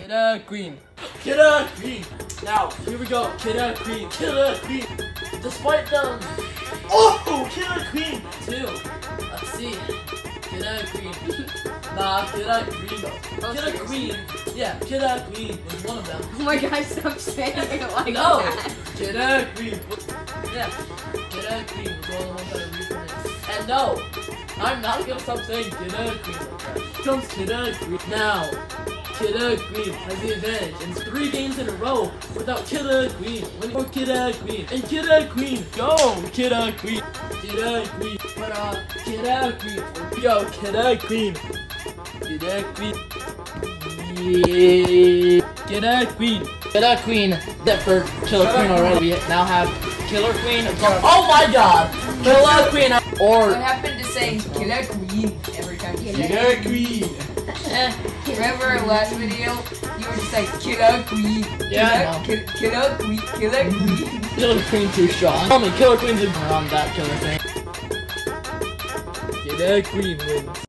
Killer Queen. Killer Queen. Now, here we go. Killer Queen. Killer Queen. Despite them. Oh, Killer Queen. 2. Let's see. Killer Queen. Nah, Killer Queen. Killer Queen. Yeah, Killer Queen was one of them. Oh my gosh, stop saying it like no. that. Killer Queen. Yeah, Killer Queen was one of the ones that I reprinted. And no, I'm not gonna stop saying Killer Queen like that. Here comes Killer Queen. Now, Killer Queen has the advantage in 3 games in a row without Killer Queen. Winning for Killer Queen. And Killer Queen, go! Killer Queen. Killer Queen. But Killer Queen. Go, Killer Queen. Killer Queen. Yeah. Killer Queen. Killer Queen. That for Killer Queen already. We now have Killer Queen. Oh my god! Killer Queen. Or What happened to saying Killer Queen every time you said Killer Queen. Remember our last video? You were just like Killer Queen. Yeah, Killer Queen. Killer Queen. Killer Queen too strong. Tell me, Killer Queen's on that Killer Queen. Killer Queen wins.